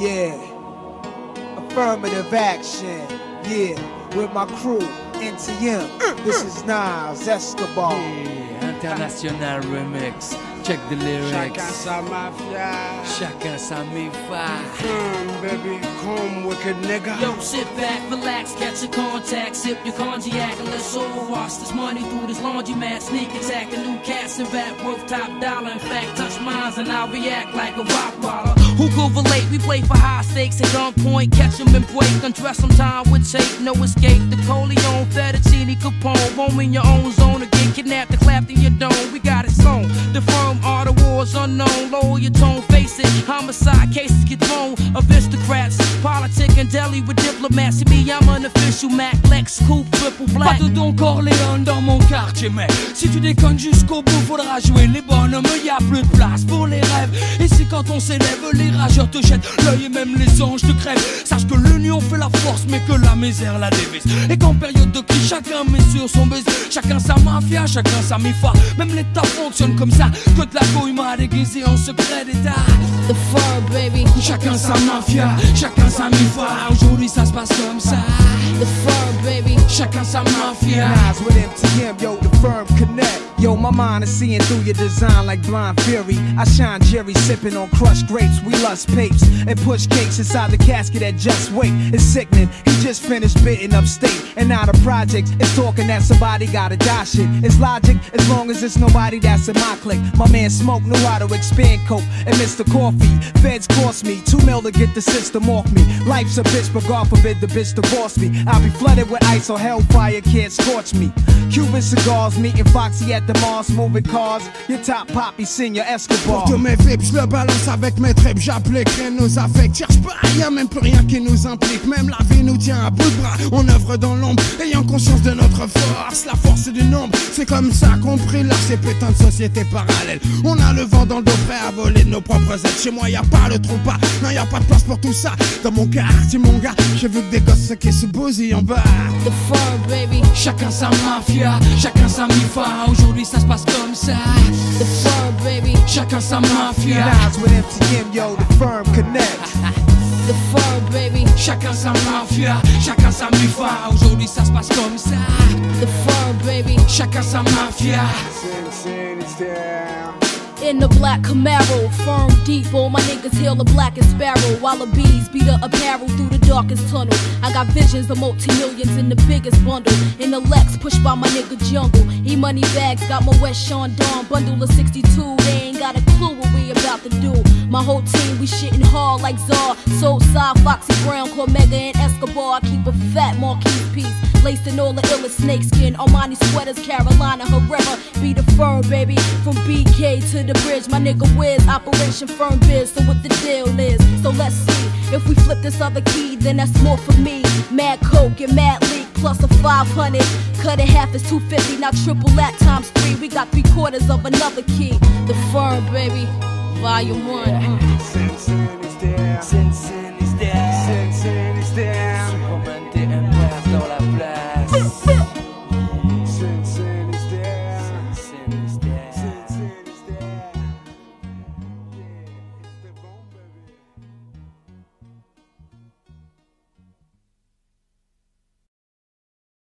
Yeah, affirmative action. Yeah, with my crew, NTM. This is Nas Escobar. Yeah, international remix. Check the lyrics. Chacun sa mafia. Chacun sa mi-fa. Baby, come wicked nigga. Yo, sit back, relax, catch a contact, sip your cognac, and let's all wash this money through this laundromat. Sneak attack, a new cats and rap worth top dollar. In fact, touch mines and I'll react like a rock baller. Who could relate? We play for high stakes at gunpoint, catch 'em and break, undress some time with tape, no escape. The Coleon, Fettuccine, Capone, home in your own zone again, kidnapped and clapped in your dome. We got it sewn. The firm are the wars unknown. Lower your tone, face it. Homicide cases get thrown. Aristocrats, politic and deli with diplomats. See me, I'm an official Mac, Lex, Coupe, triple black. Pas de Don Corleone dans mon quartier, mais si tu déconnes jusqu'au bout, faudra jouer les bonhommes. Y a plus de place pour les rêves. Ici, quand on s'élève, les rageurs te jettent l'œil et même les anges te crèvent. Sache que l'union fait la force, mais que la misère la dévise. Et qu'en période de crise, chacun met sur son baiser. Chacun sa mafia, chacun sa mi-fa. Même l'État fonctionne comme ça. Que de la couille m'a déguisé en secret d'État. The firm, baby. Chacun sa mafia, chacun sa mi-fa. Aujourd'hui, ça se passe comme ça. The firm, baby. Chacun sa mafia. Nas with MTM, yo, the firm connect. Yo, my mind is seeing through your design like blind fury. I shine Jerry sipping on crushed grapes. We lust papes and push cakes inside the casket that just wait. It's sickening. He just finished bidding upstate. And now the projects is talking that somebody gotta die shit. It's logic as long as it's nobody that's in my clique. My man Smoke knew how to expand coke and Mr. Coffee. Feds cost me $2 mil to get the system off me. Life's a bitch, but God forbid the bitch divorce me. I'll be flooded with ice or hellfire can't scorch me. Cuban cigars, meeting Foxy at the Mars, moving cars. Your top poppy, Senior Escobar. Pour tous mes vips, je le balance avec mes tripes. J'applique nos affects. Cherche pas, y'a même plus rien qui nous implique. Même la vie nous tient à bout de bras. On œuvre dans l'ombre, ayant conscience de notre force. La force du nombre, c'est comme ça qu'on brille là, ces putains de sociétés parallèles. On a le vent dans le dos, prêt à voler de nos propres ailes. Chez moi, y'a pas le trou pas. Non, y'a pas de place pour tout ça. Dans mon quartier, mon gars, j'ai vu que des gosses qui se bousillent en bas. The firm, baby. Chacun sa mafia, chacun sa mi-fa. Aujourd'hui, ça se passe comme ça. The firm, baby. Chacun sa mafia. Nas with MTM, yo, the firm connect. The firm, baby. Chacun sa mafia, chacun sa mi-fa. Aujourd'hui, ça se passe comme ça. The firm, baby. Chacun sa mafia. In the black Camaro, firm deep, all my niggas hail the blackest sparrow. While the bees beat the apparel through the darkest tunnel. I got visions of multi-millions in the biggest bundle. In the Lex, pushed by my nigga Jungle. E-money bags, got my West Sean Dawn bundle of 62. They ain't got a clue what we about to do. My whole team, we shitting hard like Czar. Soulside, Foxy Brown, Cormega and Escobar. I keep a fat Marquis piece. Laced in all the illest snakeskin. Armani sweaters, Carolina Herrera. Be the firm, baby. From BK to the bridge, my nigga Wiz. Operation Firm Biz, so what the deal is. So let's see, if we flip this other key, then that's more for me. Mad Coke and Mad Leak, plus a 500. Cut it half is 250, now triple that times 3. We got 3/4 of another key. The firm, baby. Volume 1.